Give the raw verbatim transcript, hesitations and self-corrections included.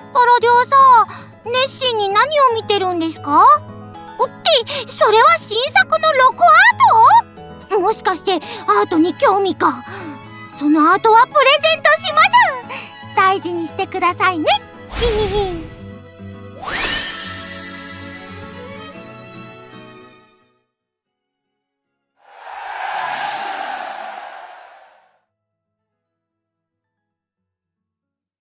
パラデュさ、熱心に何を見てるんですか？って、それは新作のロコアート？もしかしてアートに興味か。そのアートはプレゼントします。大事にしてくださいね。